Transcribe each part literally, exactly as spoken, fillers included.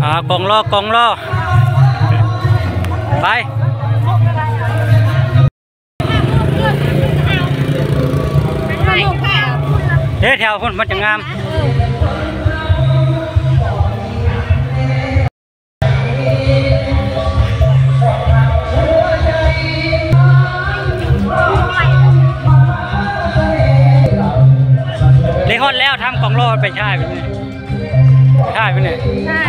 อ่ากองล้อกองล้อไปเฮ้แถวคนมันจะงามเลยฮอดแล้วทำกองล้อไปใช่ไปเนี่ยใช่ไปเนี่ยใช่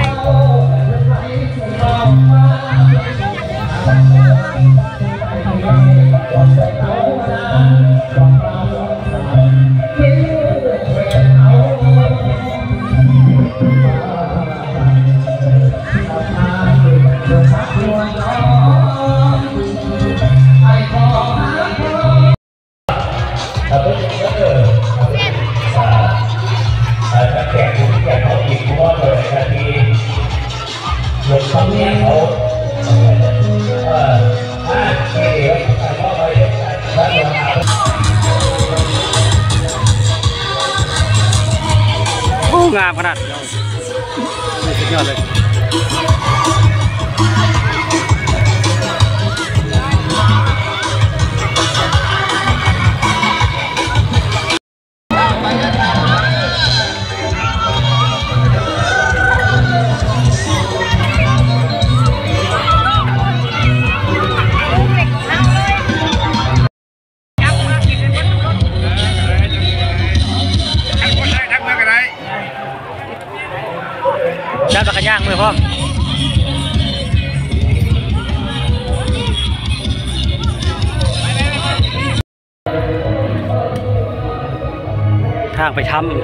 งามขนาดนี่สุดยอดเลยจับตะกย่างมือพ่อทางไปทำ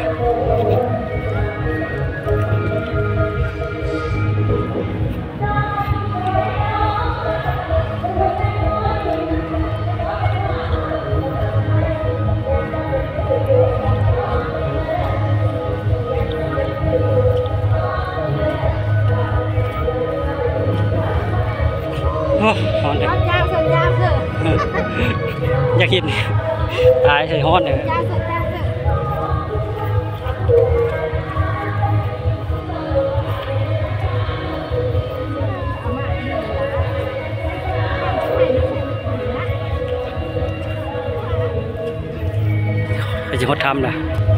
โอ้ฮอนเลยอยากกินตายใส่ฮอนเลยไปจะฮดทำนะ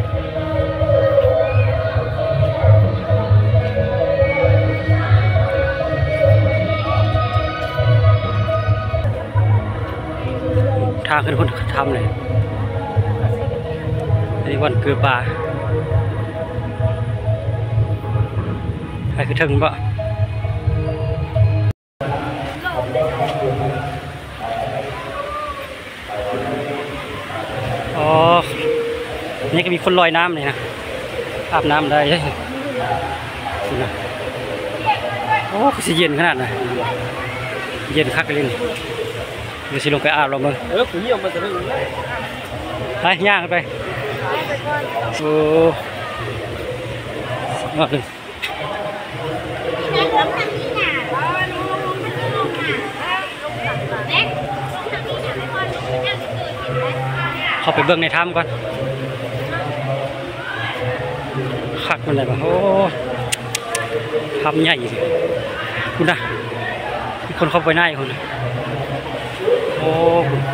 ทางขึ้นคนทำเลยนี่วันเกลือปลาใครคือถึงปะอ๋อนี่ก็มีคนลอยน้ำเลยนะอาบน้ำได้โอ้คือเย็นขนาดไหนเย็นคักเลยเดี๋ยวสิลงไปอาบเราเมื่อเออผมเยี่ยมมาจะได้เลยไปย่างไปโอ้ยอดเลยเข้าไปเบื้องในถ้ำก่อนคักมันเลยปะโอ้ถ้ำใหญ่คุณนะมีคนเข้าไปในคนโอ้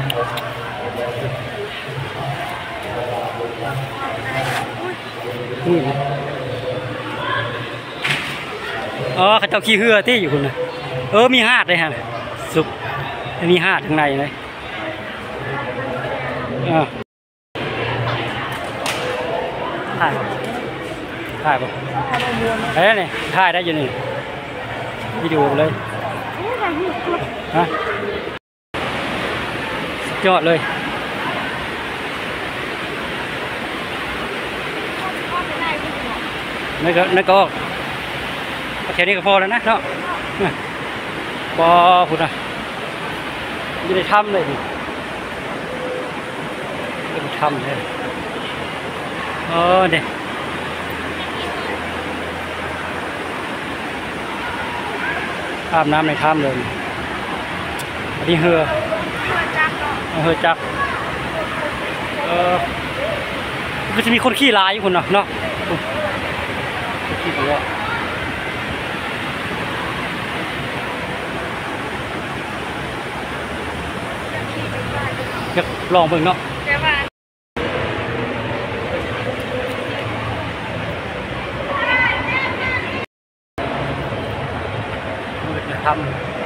อ๋อเขาเจ้าขี้เหือที่อยู่คุณนะเออมีหาดเลยฮะสุกมีหาดข้างในเลยอ่าถ่ายถ่ายป่ะเฮ้ยนี่ถ่ายได้อยู่นี่วิดีโอเลยฮะยอดเลยนี่ก็นี่ก็แค่นี้ก็พอแล้วนะเนาะพอพูดนะไม่ได้ทำเลยไม่ได้ทำเลยเออเด็กอาบน้ำในถ้ำเลยอันนี้เหือเหือจักเออก็จะมีคนขี้ลายอยู่คนเนาะเนาะขี้เยอะลองเบิ่งเนาะมืดจะทำ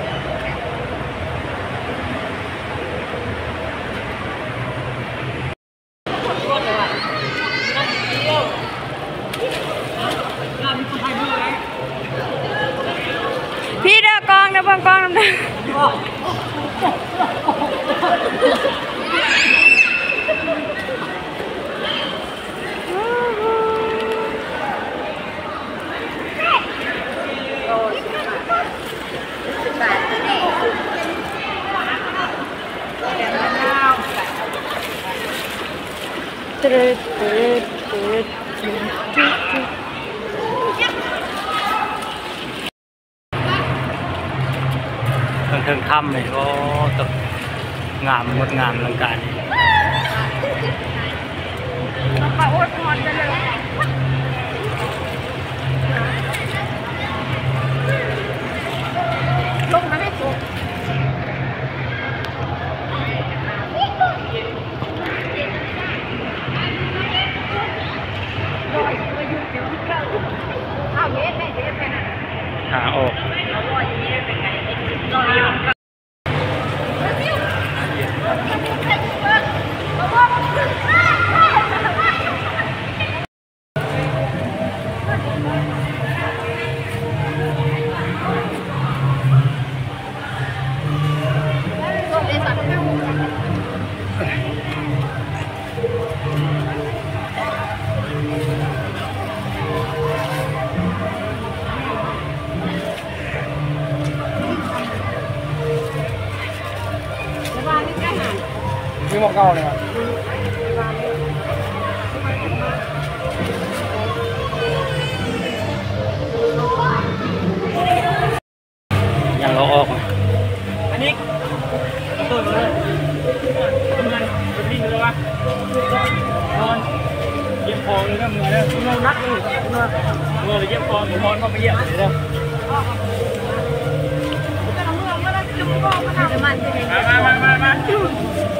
พี่เด้อกองเด้อเบิ่งกองนำเด้อตึ๊ดตึ๊ดตึ๊ดตึ๊ดตึ๊ดเทิงทำเลยก็ตกงามงดงามอลังการปลาอดทอนกันเลยลงมาให้ถูกเอาเย็ดแม่เย็ดไปนะหาออกมีหมอกเก่าเลยครับยังเราออกอันนี้ตัวเลยทำงานเป็นลิงเลยวะนอนเยี่ยมฟองเลยนะมือเนี่ยมือนักเลยมือเลยเยี่ยมฟองนอนมาไม่เยี่ยมเลยนะมามามามา